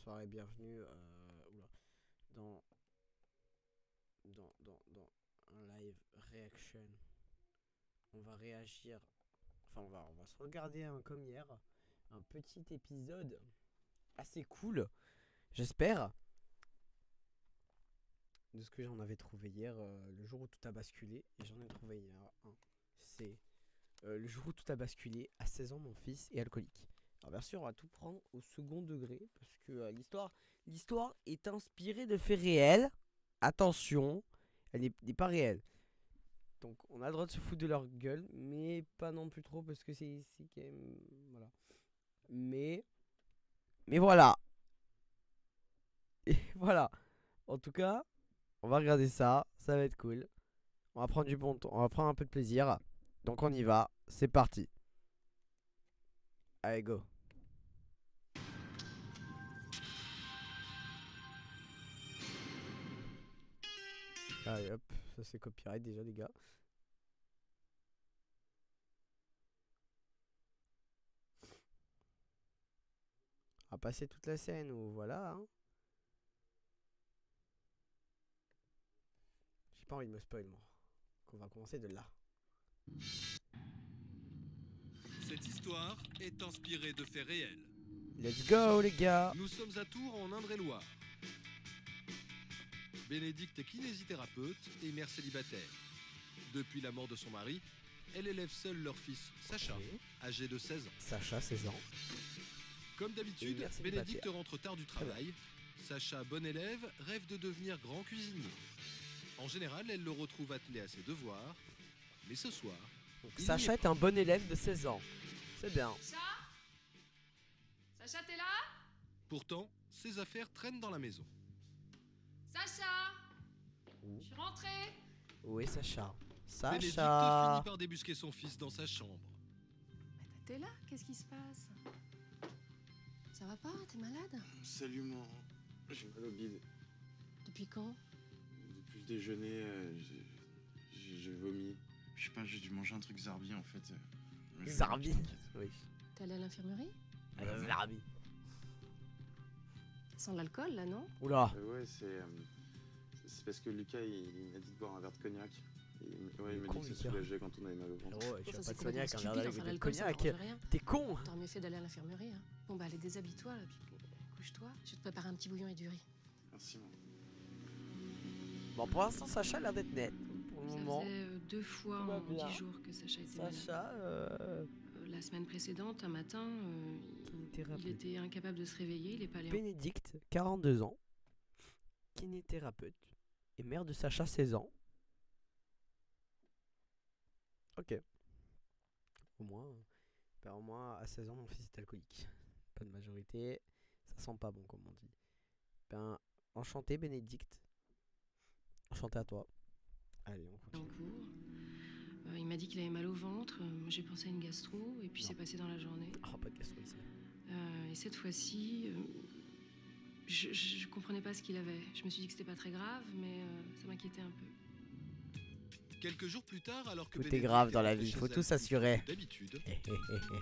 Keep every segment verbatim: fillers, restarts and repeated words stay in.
bonsoir et bienvenue euh, oula, dans, dans, dans, dans un live reaction. On va réagir, enfin on va, on va se regarder hein, comme hier, un petit épisode assez cool, j'espère, de ce que j'en avais trouvé hier, euh, le jour où tout a basculé. Et j'en ai trouvé hier un, c'est euh, le jour où tout a basculé, à seize ans mon fils est alcoolique. Alors bien sûr on va tout prendre au second degré parce que euh, l'histoire l'histoire est inspirée de faits réels. Attention, elle n'est pas réelle. Donc on a le droit de se foutre de leur gueule, mais pas non plus trop parce que c'est quand même voilà. Mais mais voilà. Et voilà. En tout cas, on va regarder ça, ça va être cool. On va prendre du bon temps, on va prendre un peu de plaisir. Donc on y va, c'est parti. Allez go. Allez hop, ça c'est copyright déjà les gars. On va passer toute la scène où voilà. Hein. J'ai pas envie de me spoil moi. Donc on va commencer de là. Cette histoire est inspirée de faits réels. Let's go les gars. Nous sommes à Tours en Indre-et-Loire. Bénédicte est kinésithérapeute et mère célibataire. Depuis la mort de son mari, elle élève seule leur fils Sacha, Okay. âgé de seize ans. Sacha, seize ans. Comme d'habitude, mère Bénédicte célibataire. rentre tard du travail. Sacha, bon élève, rêve de devenir grand cuisinier. En général, elle le retrouve attelé à ses devoirs. Mais ce soir, Donc, il Sacha n'y est un bon élève de seize ans. C'est bien. Sacha Sacha, t'es là? pourtant, ses affaires traînent dans la maison. Sacha Où Je suis rentrée. Où est Sacha? Bénédicte Sacha. finit par débusquer son fils dans sa chambre. Mais t'es là? Qu'est-ce qui se passe? Ça va pas? T'es malade? Salut, moi. J'ai mal au bide. Depuis quand? Depuis le déjeuner, euh, j'ai- j'ai j'ai vomi. Je sais pas, j'ai dû manger un truc Zarbi en fait. Euh, je- Zarbi. je m'inquiète. Oui. T'es allé à l'infirmerie? Allez, Ouais. Zarbi. Ça sent l'alcool là, non? Oula. Euh, ouais, c'est euh, c'est parce que Lucas il, il m'a dit de boire un verre de cognac. Et il, m- ouais, il m'a con, dit que ça Lucas. soulageait quand on avait mal au ventre. Frérot, tu Ça, vas c'est pas de cognac, un complètement verre stupide, avec enfin, de l'alcool, ça cognac. n'arrange rien. T'es con. T'aurais mieux fait d'aller à l'infirmerie. Hein. Bon bah allez, déshabille-toi là, puis couche-toi. Je vais te préparer un petit bouillon et du riz. Merci, moi. Bon, pour l'instant, Sacha a l'air d'être net. Pour le Ça moment. faisait euh, deux fois Tout va en bien. dix jours que Sacha était malade. Sacha, euh, Euh, la semaine précédente, un matin, euh, il- il kinésithérapeute. était incapable de se réveiller, il est pas allé en... Bénédicte, quarante-deux ans. Kinésithérapeute. Et mère de Sacha, seize ans. Ok. Au moins, euh, ben, au moins, à seize ans, mon fils est alcoolique. Pas de majorité. Ça sent pas bon, comme on dit. Ben, enchanté, Bénédicte. Enchanté à toi. Allez, on en continue. cours. Euh, il m'a dit qu'il avait mal au ventre. Euh, moi, j'ai pensé à une gastro et puis Non. c'est passé dans la journée. Oh, pas de gastro ici. Euh, et cette fois-ci, euh, je, je, je comprenais pas ce qu'il avait. Je me suis dit que c'était pas très grave, mais euh, ça m'inquiétait un peu. Quelques jours plus tard, alors que Tout est Bénédicte grave dans la rentrée vie, chez faut elle tout s'assurer. plus D'habitude, Hé, hé, hé, hé.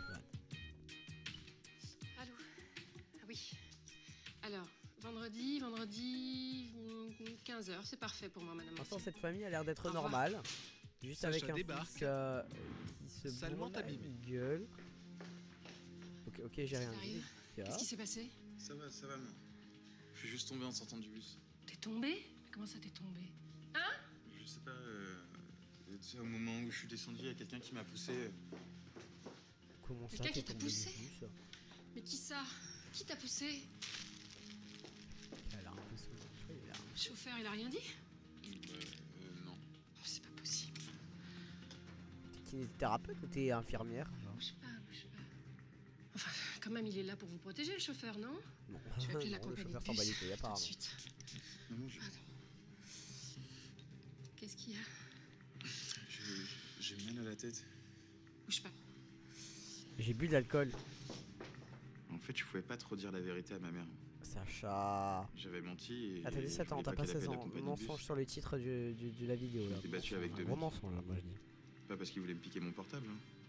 Allô? Ah oui. Alors, vendredi, vendredi, quinze heures, c'est parfait pour moi, madame. Pour l'instant, Marcy. cette famille a l'air d'être Au revoir. normale. Juste Sacha avec un débarque, fils euh, qui se salement bourre la abîmé. gueule. Ok, ok, j'ai Qu'est-ce rien qui dit. t'arrive? les gars. Qu'est-ce qui s'est passé? Ça va, ça va, moi. Je suis juste tombé en sortant du bus. T'es tombé? Mais comment ça t'es tombé? Je sais pas, euh, tu sais, au moment où je suis descendu, il y a quelqu'un qui m'a poussé. euh, Comment ça, Quelqu'un t'es qui t'a tombé du poussé bus? Mais qui ça? Qui t'a poussé? Elle a un peu saoulé. Il est là. Le chauffeur, il a rien dit? bah, euh, non. Oh, c'est pas possible. T'es kinésithérapeute ou t'es infirmière? genre Je sais pas, je sais pas. Enfin, quand même, il est là pour vous protéger, le chauffeur, non? Non, Je vais appeler la Non, le compagnie chauffeur de s'en bat les bus. couilles, Tout de apparemment. suite. Non, non, je- Qu'est-ce qu'il y a? je- j'ai mal à la tête. Bouge pas. J'ai bu de l'alcool. En fait, je pouvais pas trop dire la vérité à ma mère. Sacha. J'avais menti et. Ah, t'as dit je sept ans, voulais t'as pas qu'elle appelle seize la ans. compagnie de Mensonge bus. sur le titre du- du- de la vidéo là. J'ai battu avec Mensonge, deux un gros mecs. mensonge là, moi je dis. Pas parce qu'ils voulaient me piquer mon portable, hein,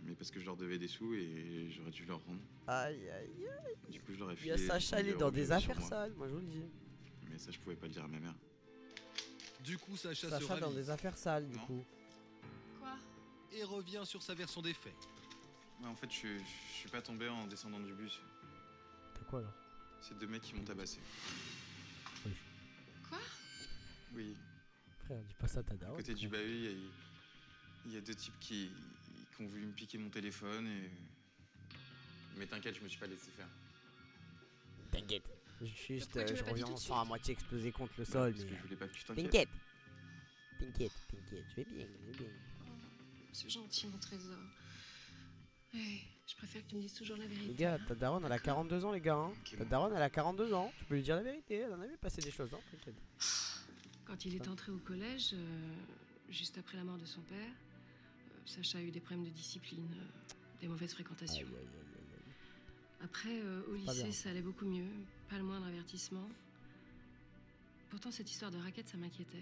mais parce que je leur devais des sous et j'aurais dû leur rendre. Aïe aïe aïe. Du coup, je leur ai Il filé. y a Sacha, trente elle est euros dans que des j'avais sur affaires moi. sales, moi je vous le dis. Mais ça, je pouvais pas le dire à ma mère. Du coup, Sacha, se Sacha dans ravise des affaires sales, du Non. coup. Quoi? et revient sur sa version des faits. Ouais, en fait, je, suis- je suis pas tombé en descendant du bus. T'as quoi alors? C'est deux mecs qui m'ont tabassé. Quoi? Oui. Frère, dis pas ça, t'as À daronne. côté du bahut, il y, a- il y a deux types qui, qui ont voulu me piquer mon téléphone et. Mais t'inquiète, je me suis pas laissé faire. T'inquiète. Juste, Pourquoi tu euh, m'as je pas dit reviens tout de sans suite à moitié explosé contre le Bah, sol, parce mais. que je voulais pas que tu t'inquiètes. T'inquiète. T'inquiète, t'inquiète, je vais bien, je vais bien. Oh, c'est gentil, mon trésor. Ouais, je préfère que tu me dises toujours la vérité. Les gars, hein. ta daronne, elle a quarante-deux ans, les gars. Hein. Ok, Ta bon. daronne, elle a quarante-deux ans. Tu peux lui dire la vérité, elle en avait passé des choses, hein, t'inquiète. Quand il est entré au collège, euh, juste après la mort de son père, euh, Sacha a eu des problèmes de discipline, euh, des mauvaises Aïe, fréquentations. aïe, aïe, aïe, aïe. Après, euh, au Pas lycée, bien. ça allait beaucoup mieux, pas le moindre avertissement. Pourtant, cette histoire de raquette, ça m'inquiétait.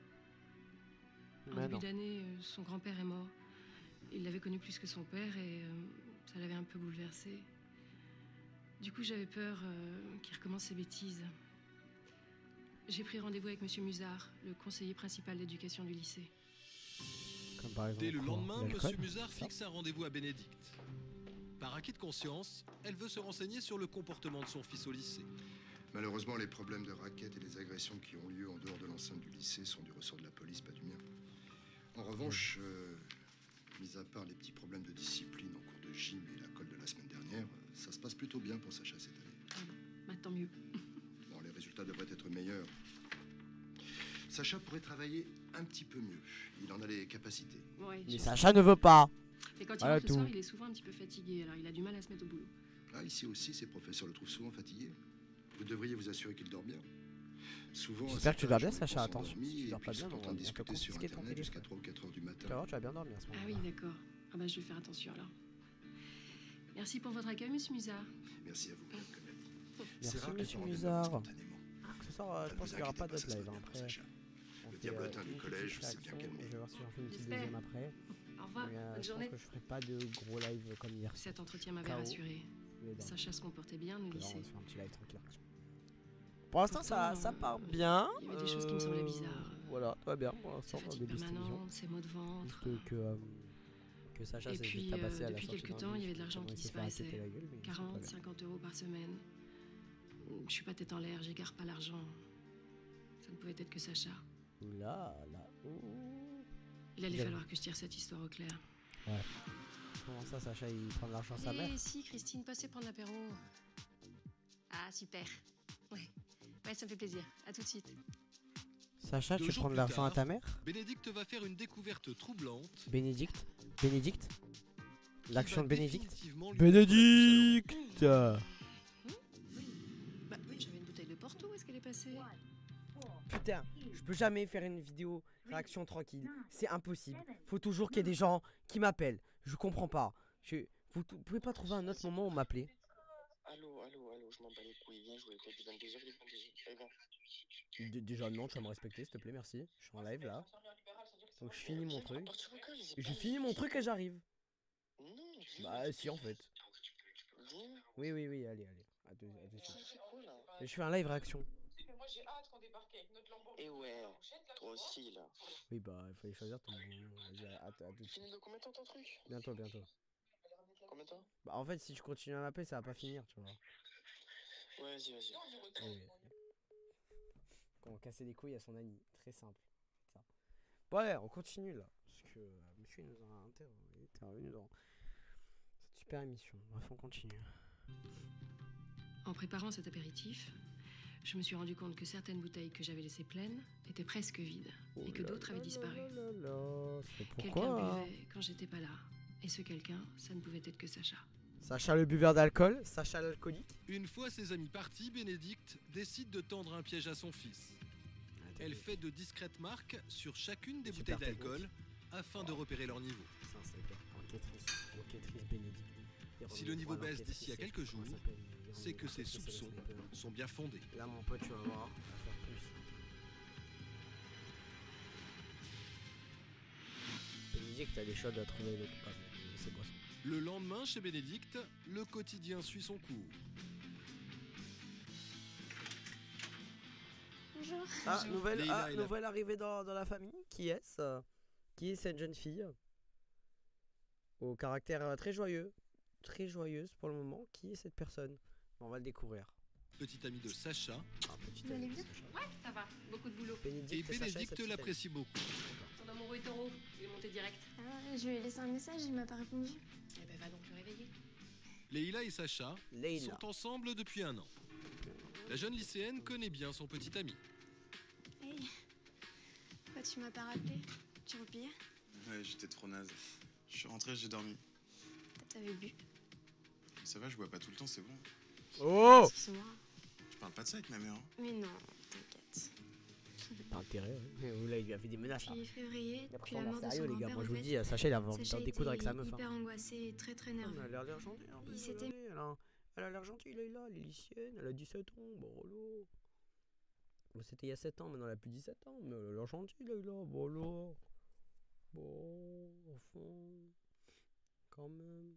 En Mais début non. d'année, euh, son grand-père est mort. Il l'avait connu plus que son père et euh, ça l'avait un peu bouleversé. Du coup, j'avais peur euh, qu'il recommence ses bêtises. J'ai pris rendez-vous avec Monsieur Musard, le conseiller principal d'éducation du lycée. Comme par exemple. Dès le quoi, lendemain, l'alcool, M. Musard c'est ça fixe un rendez-vous à Bénédicte. Par acquis de conscience, elle veut se renseigner sur le comportement de son fils au lycée. Malheureusement, les problèmes de raquettes et les agressions qui ont lieu en dehors de l'enceinte du lycée sont du ressort de la police, pas du mien. En revanche, euh, mis à part les petits problèmes de discipline en cours de gym et la colle de la semaine dernière, euh, ça se passe plutôt bien pour Sacha cette année. Bah, tant mieux. Bon, les résultats devraient être meilleurs. Sacha pourrait travailler un petit peu mieux. Il en a les capacités. Ouais, Mais je Sacha ne veut pas. sais. Et quand il Voilà rentre le soir, tout. il est souvent un petit peu fatigué, alors il a du mal à se mettre au boulot. Ah, ici aussi, ces professeurs le trouvent souvent fatigué. Vous devriez vous assurer qu'il dort bien. Souvent, à J'espère que cet tu dors âge, bien, on est Sacha, tous attention, endormis, si tu et dors puis pas ils bien, sont en on train de va discuter sur confisquer ton Internet jusqu'à téléphone. trois ou quatre heures du matin. Tu vas voir, tu vas bien dormir à ce Ah moment-là. oui, d'accord. Ah bah je vais faire attention alors. Merci pour votre accueil, Monsieur Musard. Merci à vous, Madame Connelly. Merci, C'est rare que Monsieur vous rendez Musard. spontanément. Ce soir, euh, je pense qu'il n'y aura pas d'autres live. Hein. Après, Sacha. on Le fait, diablotin euh, du une collège, petite c'est bien réaction. calmé. Je vais voir si j'en fais une petite J'espère. deuxième après. Au revoir, Mais, euh, bonne je journée. pense que je ferai pas de gros live comme hier. Cet entretien m'avait K O. rassuré. Je vais dormir. Sacha se comportait bien au Là, on va lycée. se faire un petit live tranquille. Pour l'instant, ça, Pourtant, ça part bien. il y avait des choses qui me semblaient euh, bizarres. Voilà, tout va bien pour l'instant Sa dans le fatigue début de cette émission. permanente, ses maux de ventre. Juste que, euh, que Sacha Et s'est fait puis, tabasser euh, à la depuis sortie quelques d'un temps, il y bus, avait de l'argent tellement qui il s'est fait disparaissait. raqueter la gueule, mais c'est pas quarante, grave. cinquante euros par semaine. Je suis pas tête en l'air, j'égare pas l'argent. Ça ne pouvait être que Sacha. Là, là, ouh. Il allait Bien. falloir que je tire cette histoire au clair. Comment ça, Sacha, il prend de l'argent à sa mère? Eh si, Christine, passez prendre l'apéro. Ah, super. Ouais. Ouais, ça me fait plaisir. À tout de suite. Sacha, Deux tu jours prends de plus l'argent à tard. ta mère? Bénédicte va faire une découverte troublante. Bénédicte? Bénédicte? qui L'action va de Bénédicte? définitivement lui mettre la puce Bénédicte! Bah oui, j'avais une bouteille de Porto. Où est-ce qu'elle est passée? Putain, je peux jamais faire une vidéo réaction tranquille. C'est impossible. Faut toujours qu'il y ait des gens qui m'appellent. Je comprends pas. Je... Vous t- pouvez pas trouver un autre moment où m'appeler? Allô, allô, allô, je m'en bats les couilles, viens jouer, quoi, de vingt-deux heures, il est vingt-deux heures, allez, viens. D- Déjà non, tu vas me respecter s'il te plaît, merci. Je suis en live là. Donc je finis mon Viens, truc. à partir de quand, je les ai Et pas je finis vus. mon truc et j'arrive. Non, viens. Bah si en fait. Viens. Oui oui oui, allez allez. À deux, à deux Tu suite. fais quoi, là? Et je fais un live réaction. Eh ouais, toi aussi, là. Oui bah il fallait choisir ton... Vas-y, à, à, à deux suite. Fini de combien de temps ton truc? Bientôt bientôt. Combien de temps? Bah en fait si je continue à m'appeler ça va pas finir tu vois. Ouais, vas-y, vas-y. Oui, oui. Comment casser les couilles à son ami. Très simple. Ça. Bon allez, on continue là. Parce que euh, monsieur il nous a inter... il est intervenu dans cette super émission. Bref, on continue. En préparant cet apéritif, je me suis rendu compte que certaines bouteilles que j'avais laissées pleines étaient presque vides et que Oh là d'autres avaient là disparu. là là là. C'est Quelqu'un pourquoi hein buvait quand j'étais pas là. Et ce quelqu'un, ça ne pouvait être que Sacha. Sacha le buveur d'alcool, Sacha l'alcoolique. Une fois ses amis partis, Bénédicte décide de tendre un piège à son fils. Elle fait de discrètes marques sur chacune des Super bouteilles technique. d'alcool afin de repérer leur niveau. C'est un sniper. Enquêtrice. Enquêtrice Bénédicte. Il Si remet le une niveau fois baisse l'enquêtrice, d'ici à je sais quelques pas comment jours, ça s'appelle, mais il c'est remet que ses l'enquêtrice et le soupçons sniper. sont bien fondés. Là mon pote tu vas voir, on va faire plus. Bénédicte t'as des choses à trouver le coupable. C'est quoi ça? Le lendemain, chez Bénédicte, le quotidien suit son cours. Bonjour. Ah, nouvelle, Leïla ah, est là. nouvelle arrivée dans, dans la famille. Qui est-ce euh, Qui est cette jeune fille au caractère euh, très joyeux, très joyeuse pour le moment? Qui est cette personne? On va le découvrir. Petit ami de Sacha, Ah, petit Vous allez ami, bien? Sacha. Ouais, ça va. Beaucoup de boulot. et Bénédicte, Sacha et sa Bénédicte petite l'apprécie beaucoup. Ton amoureux est taureau. Il est monté direct. Ah, je lui ai laissé un message, il m'a pas répondu. Eh ben, va donc le réveiller. Leïla et Sacha amie. Leïla. sont ensemble depuis un an. La jeune lycéenne connaît bien son petit ami. Hey, pourquoi tu m'as pas rappelé? Tu repliais? Ouais, j'étais trop naze. Je suis rentré, j'ai dormi. T'avais bu? Ça va, je bois pas tout le temps, c'est bon. Oh Excuse-moi. Je parle pas de ça avec ma mère. Hein. Mais non, t'inquiète. Pas intérêt. Hein. Là, il lui a fait des menaces. Là. Puis février, Après, depuis on la a mort de son sérieux, les gars. grand-père, Moi, en je vous le fait, dis, Sacha, il a envie Sacha d'en découdre avec sa était meuf. hein. hyper angoissé et très très Elle nerveux. a l'air l'air gentille. hein. Il s'était- Elle a, elle a l'air gentille, Leïla. Elle est lycéenne. Elle a dix-sept ans. Bon, là. Bon, c'était il y a sept ans. Maintenant, elle a plus dix-sept ans. Mais elle a l'air gentille, Leïla. Bon, là. Bon, enfin. Quand même.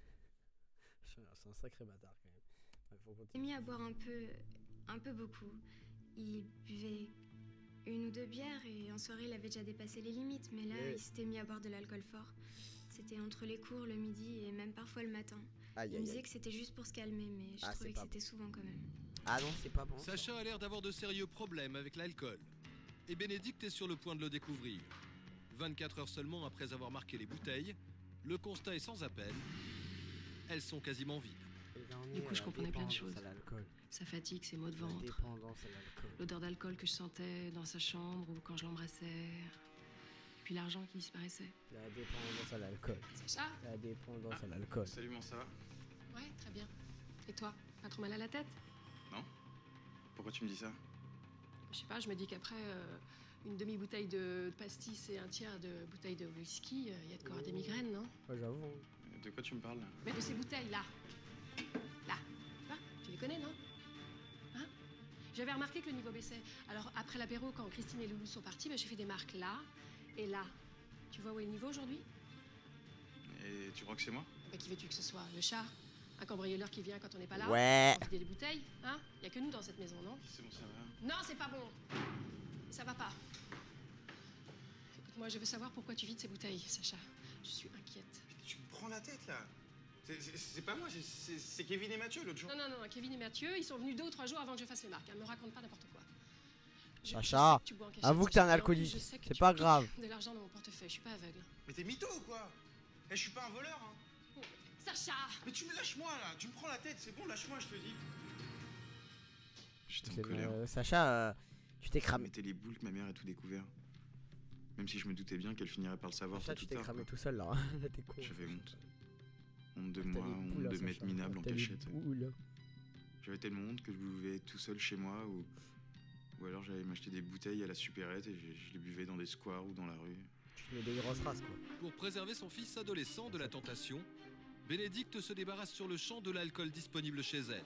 C'est un sacré bâtard, quand même. Ouais, faut Il s'est continuer. mis à boire un peu, un peu beaucoup. Il buvait une ou deux bières et en soirée il avait déjà dépassé les limites. Mais là, Mais- il s'était mis à boire de l'alcool fort. C'était entre les cours, le midi et même parfois le matin. Aïe, Il me aïe, disait aïe. que c'était juste pour se calmer, mais je Ah, trouvais c'est que pas c'était souvent quand même. Ah non, c'est pas bon. ça. Sacha a l'air d'avoir de sérieux problèmes avec l'alcool. Et Bénédicte est sur le point de le découvrir. vingt-quatre heures seulement après avoir marqué les bouteilles, le constat est sans appel. Elles sont quasiment vides. Il en Du est coup, à je la comprenais plein de dépendance choses. à l'alcool. Sa fatigue, ses maux de La ventre, dépendance à l'alcool. l'odeur d'alcool que je sentais dans sa chambre ou quand je l'embrassais. Et puis l'argent qui disparaissait. La dépendance à l'alcool. Sacha? La dépendance Ah. à l'alcool. Salut, mon ça va? Ouais, très bien. Et toi? Pas trop mal à la tête? Pourquoi tu me dis ça? Je sais pas, je me dis qu'après euh, une demi-bouteille de pastis et un tiers de bouteille de whisky, il y a de quoi avoir des migraines, non? Ouais, j'avoue. hein. De quoi tu me parles là? Mais de ces bouteilles-là. Là. Hein, tu les connais, non? Hein? J'avais remarqué que le niveau baissait. Alors, après l'apéro, quand Christine et Loulou sont partis, ben, j'ai fait des marques là et là. Tu vois où est le niveau aujourd'hui? Et tu crois que c'est moi? Ben, qui veux-tu que ce soit? Le chat? Un cambrioleur qui vient quand on n'est pas là? Ouais. Pour vider les bouteilles? Hein? Il y a que nous dans cette maison, non? C'est bon, ça va. Non, c'est pas bon. Ça va pas. Écoute-moi, je veux savoir pourquoi tu vides ces bouteilles, Sacha. Je suis inquiète. Tu me prends la tête là. C'est- C'est c'est pas moi, c'est- c'est c'est Kevin et Mathieu l'autre jour. Non, non, non, Kevin et Mathieu, ils sont venus deux ou trois jours avant que je fasse les marques. Ne me raconte pas n'importe quoi. Je- je Sacha, sais que tu bois en cachette, avoue que t'es Sacha, un et en plus, alcoolique. je sais que C'est tu pas piques grave. De l'argent dans mon portefeuille, je suis pas aveugle. Mais t'es mytho ou quoi? Eh, je suis pas un voleur, hein. Sacha! Mais tu me lâches moi là, tu me prends la tête, c'est bon, lâche-moi, je te dis. J'étais C'est, en colère. euh, Sacha, euh, tu t'es Ça cramé. mettait les boules que ma mère a tout découvert. Même si je me doutais bien qu'elle finirait par le savoir Sacha, tôt tu ou t'es tard. cramé quoi. tout seul là. Là, t'es con. J'avais honte. Honte de T'as moi, des honte boules, là, de Sacha. m'être minable en T'as des cachette. boules. J'avais tellement honte que je buvais tout seul chez moi ou, ou alors j'allais m'acheter des bouteilles à la supérette et je, je les buvais dans des squares ou dans la rue. Tu te mets des grosses races quoi. Pour préserver son fils adolescent de la tentation, Bénédicte se débarrasse sur le champ de l'alcool disponible chez elle.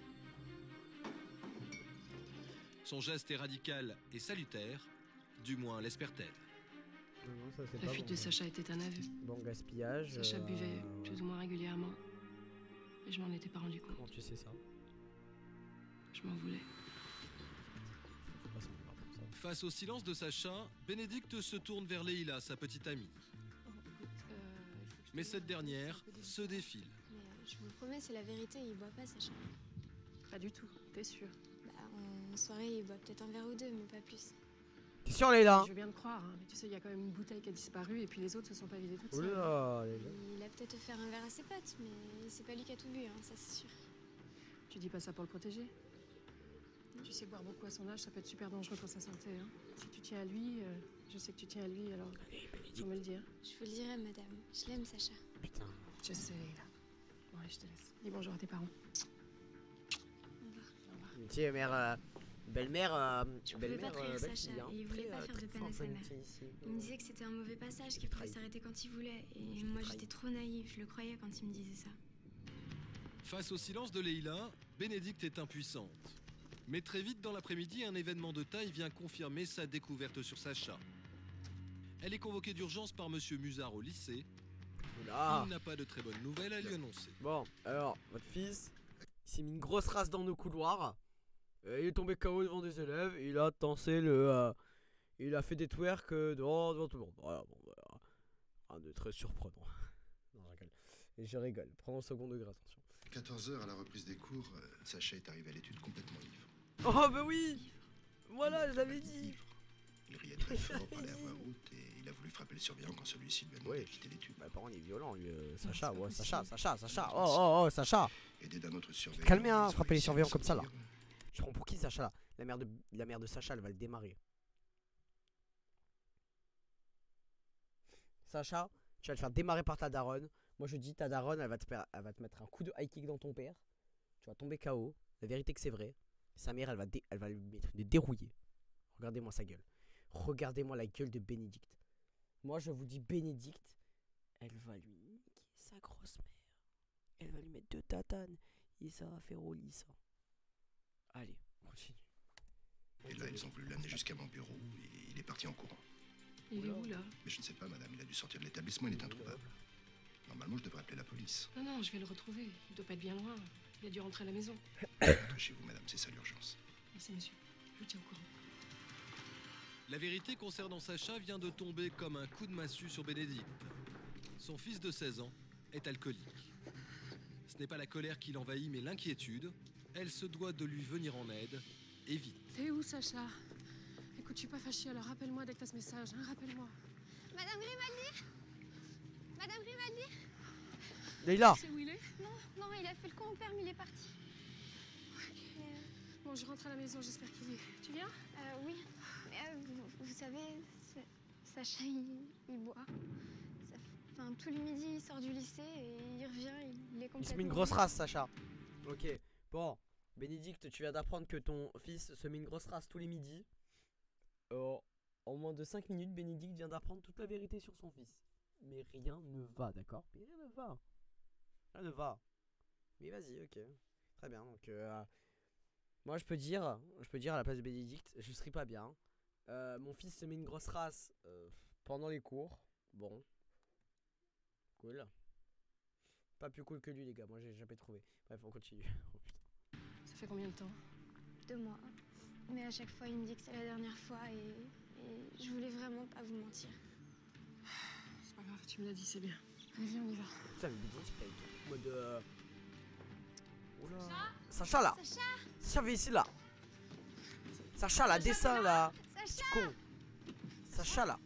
Son geste est radical et salutaire, du moins l'espère-t-elle. Non, non, ça c'est La pas fuite bon. de Sacha était un aveu. Bon gaspillage. Sacha euh, buvait ouais. plus ou moins régulièrement. Et je m'en étais pas rendu compte. Comment tu sais ça? Je m'en voulais. Faut pas s'en vouloir pour ça. Face au silence de Sacha, Bénédicte se tourne vers Leïla, sa petite amie. Oh, écoute, euh, il faut que je te Mais dise, cette c'est dernière un peu délicat. se défile. Mais euh, je vous le promets, c'est la vérité, il boit pas, Sacha. Pas du tout, t'es sûr? Bah, en soirée, il boit peut-être un verre ou deux, mais pas plus. T'es sûr Leïla? Je veux bien te croire, hein, mais tu sais, il y a quand même une bouteille qui a disparu et puis les autres se sont pas vidées toutes seules. Oula, Leïla. Il a peut-être offert un verre à ses potes, mais c'est pas lui qui a tout bu, hein, ça c'est sûr. Tu dis pas ça pour le protéger? Tu sais, boire beaucoup à son âge, ça peut être super dangereux pour sa santé. Hein. Si tu tiens à lui, euh, je sais que tu tiens à lui, alors Allez, faut Bénédicte. me le dire. Je vous le dirai, madame. Je l'aime, Sacha. Putain. Je sais, là. Bon, allez, je te laisse. Dis bonjour à tes parents. Au revoir. Au revoir. Une petite mère. euh, Belle-mère. euh, Je pouvais Belle-mère. pas trahir euh, belle Sacha, fille, hein. et il voulait Très, pas euh, faire de très peine à sa forte, mère. bonne fille, ici. Il me disait que c'était un mauvais passage, qu'il pouvait trahi. s'arrêter quand il voulait. Et Je l'ai moi, trahi. j'étais trop naïve, je le croyais quand il me disait ça. Face au silence de Leïla, Bénédicte est impuissante. Mais très vite dans l'après-midi, un événement de taille vient confirmer sa découverte sur Sacha. Elle est convoquée d'urgence par Monsieur Musard au lycée Oula. Il n'a pas de très bonnes nouvelles à lui annoncer. Bon, alors, votre fils, il s'est mis une grosse race dans nos couloirs. Euh, il est tombé K O devant des élèves. Il a dansé le... Euh, il a fait des twerks euh, devant, devant tout le monde. Voilà, bon, voilà. Rien de très surprenant. Non, je rigole. Et je rigole. Prends au second degré, attention. quatorze heures à la reprise des cours, euh, Sacha est arrivé à l'étude complètement ivre. Oh, bah oui. Voilà, je l'avais dit. Ivre. Il riait très fort, parlait à voix haute et il a voulu frapper le surveillant quand celui-ci lui a demandé Oui. de quitter l'étude. Bah, par contre, il est violent, lui. Euh, Sacha, c'est pas ouais, possible. Sacha, Sacha, Sacha. Oh, oh, oh, Sacha. Aidé d'un autre surveillant. Calmez, hein, ils ont frappez les réussi à surveillants comme ça, là. sortir. Je prends pour qui, Sacha, là? La mère de, la mère de Sacha, elle va le démarrer. Sacha, tu vas te faire démarrer par ta daronne. Moi, je dis, ta daronne, elle va te, faire- elle va te mettre un coup de high kick dans ton père. Tu vas tomber K O. La vérité, que c'est vrai. Sa mère, elle va, dé- elle va lui mettre une dérouillée. Regardez-moi sa gueule. Regardez-moi la gueule de Bénédicte. Moi, je vous dis, Bénédicte, elle va lui niquer sa grosse mère. Elle va lui mettre deux tatanes. Et ça va faire au lit, ça. Allez, on continue. Et là, ils ont voulu l'amener jusqu'à mon bureau et il est parti en courant. Il est Oula. où là? Mais je ne sais pas, madame, il a dû sortir de l'établissement, il est introuvable. Normalement, je devrais appeler la police. Non, non, je vais le retrouver. Il doit pas être bien loin. Il a dû rentrer à la maison. Rentrez chez vous, madame, c'est ça l'urgence. Merci, monsieur. Je vous tiens au courant. La vérité concernant Sacha vient de tomber comme un coup de massue sur Bénédicte. Son fils de seize ans est alcoolique. Ce n'est pas la colère qui l'envahit, mais l'inquiétude. Elle se doit de lui venir en aide, et vite. T'es où, Sacha? Écoute, je suis pas fâchée, alors rappelle-moi dès que t'as ce message, hein, rappelle-moi. Madame Grimaldi Madame Grimaldi Leïla. Tu sais où il est? Non, non, il a fait le con au père, mais il est parti. Mais, euh, Bon, je rentre à la maison, j'espère qu'il y est. Tu viens? euh, oui, mais euh, vous, vous savez, Sa- Sacha, il, il boit. Ça- Enfin, tous les midis, il sort du lycée et il revient, il est complètement... Il se met une grosse race, Sacha. Ok. Bon, Bénédicte, tu viens d'apprendre que ton fils se met une grosse race tous les midis. Euh, en moins de cinq minutes, Bénédicte vient d'apprendre toute la vérité sur son fils. Mais rien ne va, d'accord? Mais rien ne va. Rien ne va. Mais vas-y, ok. Très bien. Donc, euh, moi, je peux dire, je peux dire à la place de Bénédicte, je serai pas bien. Euh, mon fils se met une grosse race euh, pendant les cours. Bon. Cool. Pas plus cool que lui, les gars. Moi, j'ai jamais trouvé. Bref, on continue. Oh, putain. Ça fait combien de temps? Deux mois. Mais à chaque fois, il me dit que c'est la dernière fois et, et je voulais vraiment pas vous mentir. C'est pas grave, tu me l'as dit, c'est bien. Allez, viens, on y va. Putain, mais Bénédicte, elle est en mode. Euh... Oula. Sacha là. Sacha Sacha, viens ici là. Sacha là, dessin là. Sacha Petit con. Sacha là.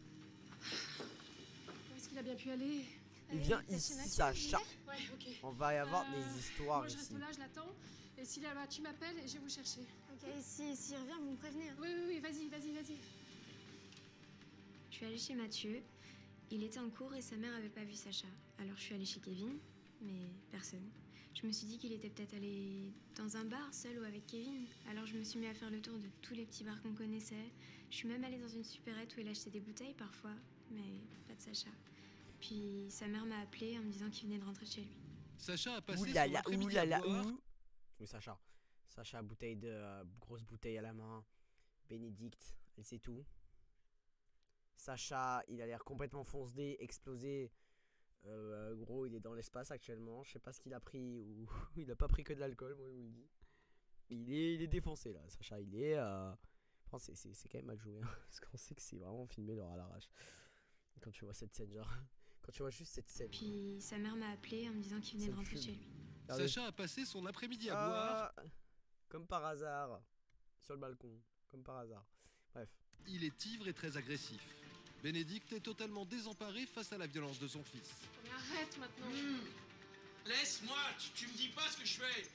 Où est-ce qu'il a bien pu aller? Il Euh, vient il était ici, chez Mathieu, Sacha. vous Ouais, ok. On va y avoir Euh, des histoires Moi, je reste ici. là, je l'attends. Et s'il est là-bas, tu m'appelles et je vais vous chercher. Ok, si, s'il revient, vous me prévenez. hein. Oui, oui, oui, vas-y, vas-y, vas-y. Je suis allée chez Mathieu. Il était en cours et sa mère avait pas vu Sacha. Alors je suis allée chez Kevin, mais personne. Je me suis dit qu'il était peut-être allé dans un bar seul ou avec Kevin. Alors je me suis mis à faire le tour de tous les petits bars qu'on connaissait. Je suis même allée dans une supérette où il achetait des bouteilles parfois, mais pas de Sacha. Puis sa mère m'a appelée en me disant qu'il venait de rentrer de chez lui. Sacha a passé Ouh son là là, ouh après-midi là à là, boire. ouh. Oui, Sacha. Sacha, bouteille de. euh, grosse bouteille à la main. Bénédicte, elle sait tout. Sacha, il a l'air complètement foncé, explosé. Euh, gros, il est dans l'espace actuellement. Je sais pas ce qu'il a pris ou il a pas pris que de l'alcool, moi je vous le dis. Il est, il est défoncé là, Sacha. Il est. Euh... Enfin, c'est, c'est, c'est quand même mal joué. Hein, parce qu'on sait que c'est vraiment filmé leur à l'arrache. Quand tu vois cette scène, genre. Quand tu vois juste cette scène. Puis sa mère m'a appelée en me disant qu'il venait Ça de me rentrer de fume. chez lui. Regardez. Sacha a passé son après-midi à boire. Ah, comme par hasard. Sur le balcon. Comme par hasard. Bref. Il est ivre et très agressif. Bénédicte est totalement désemparée face à la violence de son fils. Mais arrête maintenant. Laisse-moi, tu, tu me dis pas ce que je fais.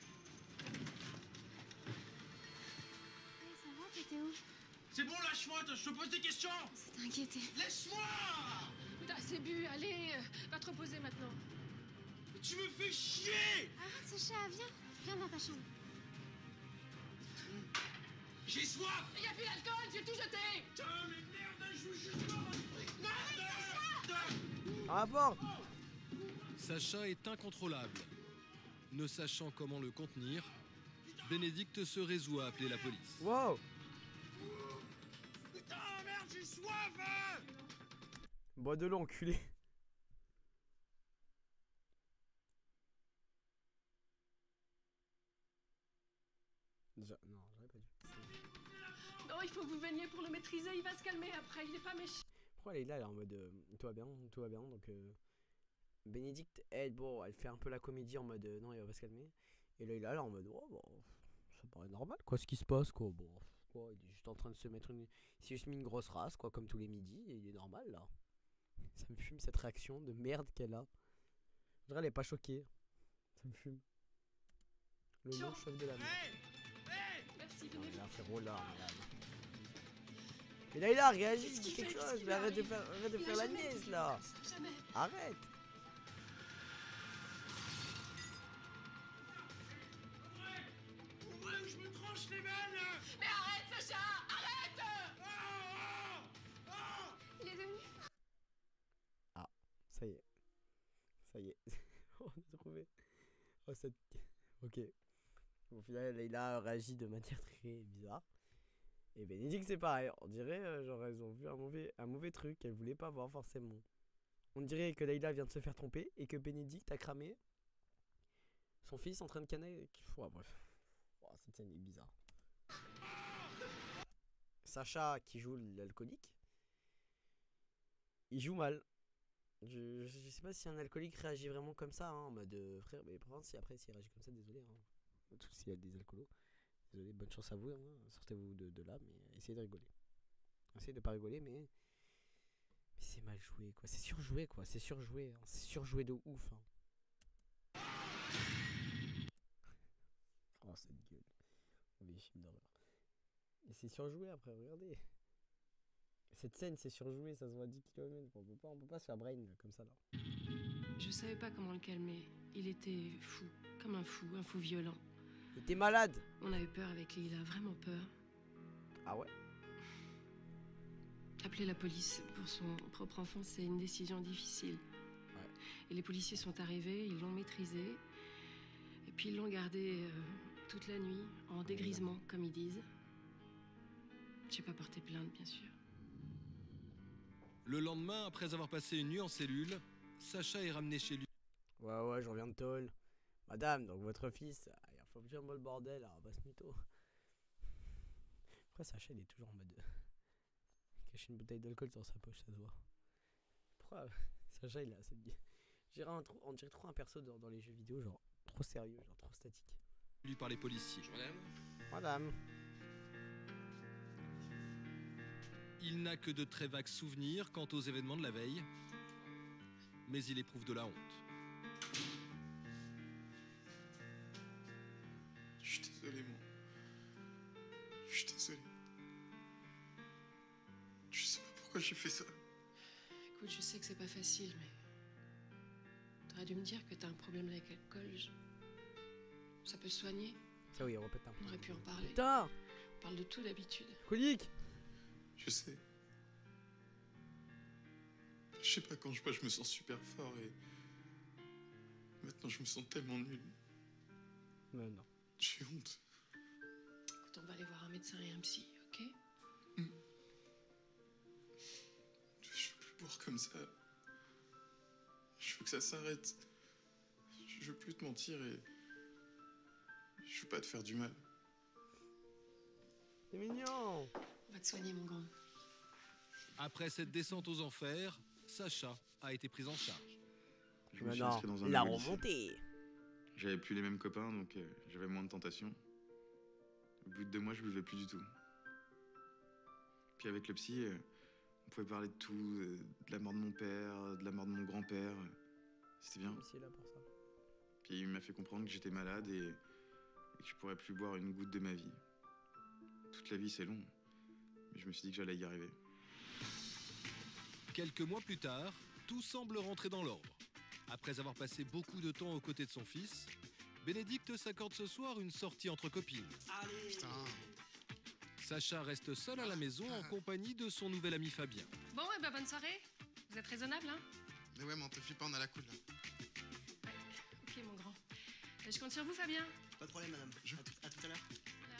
Hey, ça va, t'étais où? C'est bon, lâche-moi, je te pose des questions. C'est inquiété. Laisse-moi. T'as assez bu, allez, euh, va te reposer maintenant. Tu me fais chier. Arrête, Sacha, viens. Viens dans ta chambre. J'ai soif. Il y a plus d'alcool, j'ai tout jeté. Putain, mais merde, je veux juste boire un truc. Merde. Un rapport. Sacha est incontrôlable. Ne sachant comment le contenir, Bénédicte se résout à appeler la police. Wow. Putain, merde, j'ai soif. Hein. Bois de l'eau, enculé. Déjà, non, j'aurais pas dû. Non, il faut que vous veniez pour le maîtriser, il va se calmer après, il est pas méchant. Pourquoi Leïla elle est en mode euh, tout va bien, tout va bien, donc euh, Bénédicte, elle, bon, elle fait un peu la comédie en mode euh, non, il va pas se calmer. Et Leïla, elle est en mode oh, bon, ça paraît normal, quoi, ce qui se passe, quoi. Bon, quoi, il est juste en train de se mettre une. Il s'est juste mis une grosse race, quoi, comme tous les midis, et il est normal, là. Ça me fume cette réaction de merde qu'elle a. Je dirais, elle est pas choquée. Ça me fume. Le nom chef de la merde. Merci, Non, venez. mais là, frérot, là, madame. Mais Leïla, réagis, Qu'est-ce dis qu'il quelque fait? Qu'est-ce chose, qui mais lui arrête de arrive? faire, arrête de Il a faire la jamais niaise, dit là. ça, jamais. Arrête. Ouvrez ou je me tranche les veines. Mais arrête, Sacha, arrête. Ah, ah, ah. Il est devenu. Ça y est. Ça y est. On a trouvé. Oh, cette. Ok. Au final, Leïla réagit de manière très bizarre. Et Bénédicte, c'est pareil. On dirait, euh, genre, elles ont vu un mauvais, un mauvais truc qu'elles voulaient pas voir forcément. On dirait que Leïla vient de se faire tromper et que Bénédicte a cramé son fils en train de canner. Ouais, bref. Oh, cette scène est bizarre. Sacha, qui joue l'alcoolique, il joue mal. Je, je sais pas si un alcoolique réagit vraiment comme ça, hein, en mode euh, frère, mais par contre, si après s'il réagit comme ça, désolé. Hein. Surtout s'il y a des alcoolos. Désolé, bonne chance à vous. Hein. Sortez-vous de, de là, mais essayez de rigoler. Essayez de pas rigoler, mais. Mais c'est mal joué, quoi. C'est surjoué, quoi. C'est surjoué. Hein. C'est surjoué de ouf. Hein. Oh, cette gueule. Les films d'horreur. Et c'est surjoué après, regardez. Cette scène, c'est surjoué, ça se voit à dix kilomètres. On peut pas, on peut pas se faire brain comme ça, là. Je savais pas comment le calmer. Il était fou, comme un fou, un fou violent. Il était malade. On avait peur avec Leïla, vraiment peur. Ah ouais? Appeler la police pour son propre enfant, c'est une décision difficile. Ouais. Et les policiers sont arrivés, ils l'ont maîtrisé. Et puis ils l'ont gardé euh, toute la nuit, en dégrisement, comme ils disent. J'ai pas porté plainte, bien sûr. Le lendemain, après avoir passé une nuit en cellule, Sacha est ramené chez lui. Ouais, ouais, je reviens de tôle. Madame, donc votre fils, ah, il faut bien moi le bordel, alors basse mytho. Pourquoi Sacha, il est toujours en mode. Il cache une bouteille d'alcool dans sa poche, ça se voit. Pourquoi Sacha, il a cette. J'irais un trop- On dirait trop un perso dans, dans les jeux vidéo, genre trop sérieux, genre trop statique. Lui par les policiers. Madame. Il n'a que de très vagues souvenirs quant aux événements de la veille, mais il éprouve de la honte. Je suis désolé, moi. Je suis désolé. Je sais pas pourquoi j'ai fait ça. Écoute, je sais que c'est pas facile, mais. T'aurais dû me dire que t'as un problème avec l'alcool. Je... Ça peut se soigner. Ça oui, on répète un On peu. aurait pu en parler. Putain. On parle de tout d'habitude. Colique. Je sais. Je sais pas, quand je bois, je me sens super fort et. Maintenant, je me sens tellement nul. Mais non. J'ai honte. Écoute, on va aller voir un médecin et un psy, ok? Je veux plus boire comme ça. Je veux que ça s'arrête. Je veux plus te mentir et. Je veux pas te faire du mal. C'est mignon. On va te soigner, mon grand. Après cette descente aux enfers, Sacha a été pris en charge. Je me suis Maintenant, inscrit dans un la nouveau lycée. remontée. J'avais plus les mêmes copains, donc euh, j'avais moins de tentations. Au bout de deux mois, je buvais plus du tout. Puis avec le psy, euh, on pouvait parler de tout, euh, de la mort de mon père, de la mort de mon grand-père. euh, C'était bien. C'est là pour ça. Puis il m'a fait comprendre que j'étais malade et, et que je pourrais plus boire une goutte de ma vie. Toute la vie, c'est long. Mais je me suis dit que j'allais y arriver. Quelques mois plus tard, tout semble rentrer dans l'ordre. Après avoir passé beaucoup de temps aux côtés de son fils, Bénédicte s'accorde ce soir une sortie entre copines. Allez. Putain. Sacha reste seul à la maison en compagnie de son nouvel ami Fabien. Bon, et ben bonne soirée. Vous êtes raisonnable, hein? Mais ouais, mais on te fie pas, on a la coude là. Ouais. Ok, mon grand. Je compte sur vous, Fabien. Pas de problème, madame. Je- À, tout, à tout à l'heure.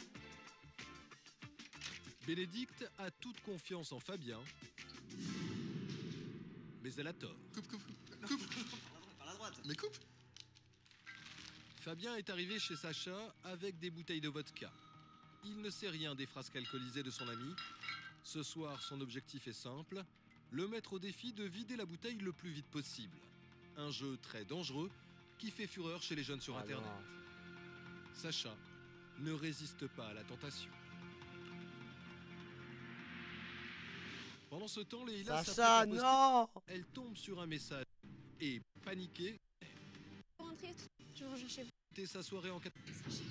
Bénédicte a toute confiance en Fabien, mais elle a tort. Coupe, coupe, coupe. Par la droite. Mais coupe. Fabien est arrivé chez Sacha avec des bouteilles de vodka. Il ne sait rien des frasques alcoolisées de son ami. Ce soir, son objectif est simple, le mettre au défi de vider la bouteille le plus vite possible. Un jeu très dangereux qui fait fureur chez les jeunes sur Ah Internet. non. Sacha ne résiste pas à la tentation. Pendant ce temps, Leïla Sacha, s'apprête à poster- non! Elle tombe sur un message et, paniquée, Rentrez, je vous rejoins chez vous. et sa soirée en quatre.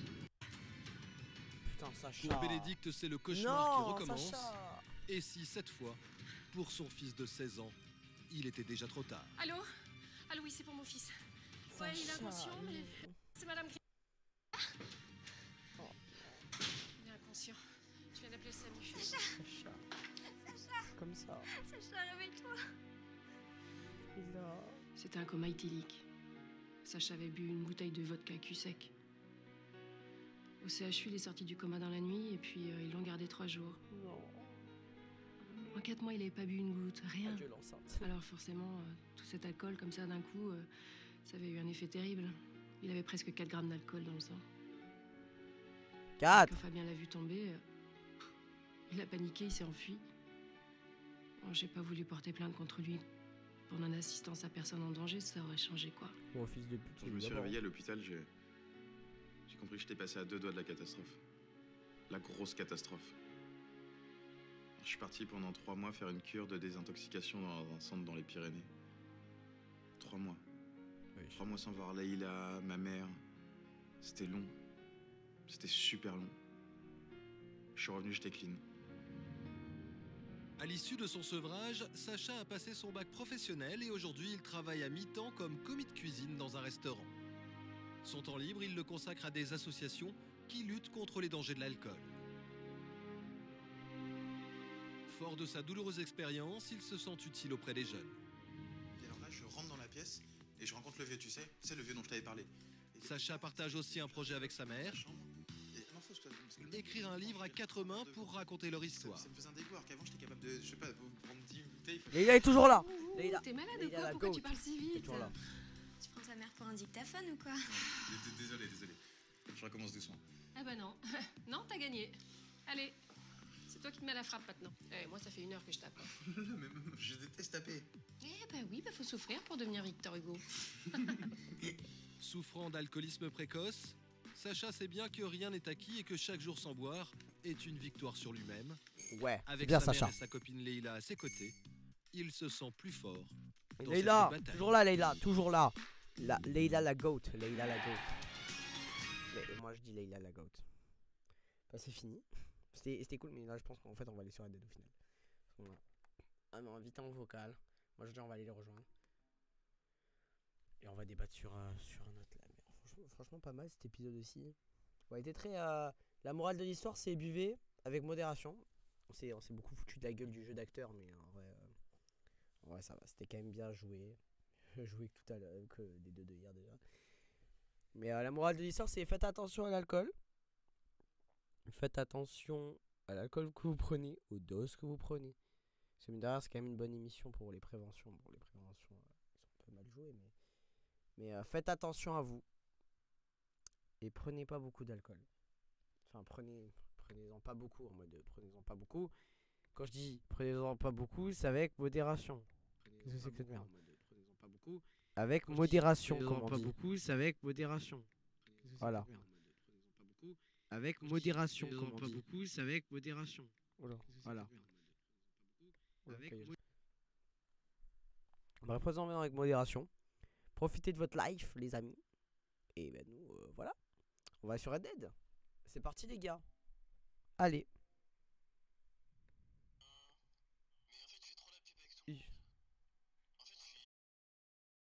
Putain, Sacha. Pour Bénédicte, c'est le cauchemar qui Non, recommence. Sacha. Et si cette fois, pour son fils de seize ans, il était déjà trop tard. Allô? Allô, oui, c'est pour mon fils. Ouais, il est Sacha, inconscient, mais non. c'est madame Gri- Oh. Il est inconscient. Je viens d'appeler le SAMU. Sacha. Comme ça. Sacha, réveille-toi. Il a... C'était un coma éthylique. Sacha avait bu une bouteille de vodka cul sec. Au C H U, il est sorti du coma dans la nuit et puis euh, ils l'ont gardé trois jours. Non. En quatre mois, il n'avait pas bu une goutte, rien. Adieu l'enceinte. Alors forcément, euh, tout cet alcool comme ça d'un coup, euh, ça avait eu un effet terrible. Il avait presque quatre grammes d'alcool dans le sang. quatre. Quand Fabien l'a vu tomber, euh, il a paniqué, il s'est enfui. Bon, j'ai pas voulu porter plainte contre lui pour non-assistance à personne en danger, ça aurait changé quoi. Mon fils de pute. Quand je me suis évidemment. réveillé à l'hôpital, j'ai j'ai compris que j'étais passé à deux doigts de la catastrophe. La grosse catastrophe. Je suis parti pendant trois mois faire une cure de désintoxication dans un centre dans les Pyrénées. Trois mois. Oui. Trois mois sans voir Leïla, ma mère. C'était long. C'était super long. Je suis revenu, j'étais clean. À l'issue de son sevrage, Sacha a passé son bac professionnel et aujourd'hui il travaille à mi-temps comme commis de cuisine dans un restaurant. Son temps libre, il le consacre à des associations qui luttent contre les dangers de l'alcool. Fort de sa douloureuse expérience, il se sent utile auprès des jeunes. Et alors là, je rentre dans la pièce et je rencontre le vieux, tu sais, c'est le vieux dont je t'avais parlé. Et Sacha partage aussi un projet avec sa mère, chambre. Et- non, faut- parce que le mec, écrire un livre à quatre mains pour raconter leur Ça, histoire. ça me faisait un dégoût, alors qu'avant j'étais capable de, je sais pas, vous prendre dix bouteilles. faut- Leïla est toujours là. Ouh, Leïla. T'es malade Leïla, ou quoi? la Pourquoi goat. tu parles si Elle est vite? toujours là. Tu prends ta mère pour un dictaphone ou quoi? D- Désolé, désolé. Je recommence doucement. Ah bah non. Non, t'as gagné. Allez, c'est toi qui te mets à la frappe maintenant. Eh, moi, ça fait une heure que je tape. Là, mais même, je déteste taper. Eh bah oui, bah faut souffrir pour devenir Victor Hugo. Souffrant d'alcoolisme précoce, Sacha sait bien que rien n'est acquis et que chaque jour sans boire est une victoire sur lui-même. Ouais, c'est Avec bien sa Sacha. mère et sa copine Leïla à ses côtés, il se sent plus fort. dans Leïla, cette bataille. toujours là, Leïla, toujours là. La, Leïla la goat, Leïla la goat. Mais moi je dis Leïla la goat. Bah, c'est fini. C'était c'était cool, mais là je pense qu'en fait on va aller sur Red Dead au final. Voilà. Ah mais invité en vocal. Moi je dis on va aller les rejoindre. Et on va débattre sur, euh, sur un autre là. Mais franchement, franchement pas mal cet épisode aussi. On a été très. euh, La morale de l'histoire c'est buvez avec modération. On s'est on s'est beaucoup foutu de la gueule du jeu d'acteur, mais en vrai. euh, Ouais, ça va, c'était quand même bien joué. Joué que tout à l'heure, que les deux de hier déjà. Mais euh, la morale de l'histoire, c'est faites attention à l'alcool. Faites attention à l'alcool que vous prenez, aux doses que vous prenez. Parce que mine de rien, c'est quand même une bonne émission pour les préventions. Bon, les préventions, euh, ils sont un peu mal joués, mais. Mais euh, faites attention à vous. Et prenez pas beaucoup d'alcool. Enfin, prenez. Prenez-en pas beaucoup, en mode prenez-en pas beaucoup. Quand je dis prenez-en pas beaucoup, c'est avec modération. Qu'est-ce que c'est que cette merde? Prenez-en pas beaucoup. Avec Quand je dis modération, prenez-en comme on pas dit. beaucoup, c'est avec modération. Voilà. Avec modération, Prenez-en comme on pas dit. beaucoup, c'est avec modération. Voilà. Voilà. Avec Ok, je- Bah, prenez-en maintenant avec modération. Profitez de votre life, les amis. Et ben nous, euh, voilà. On va sur Red Dead. C'est parti, les gars. Allez.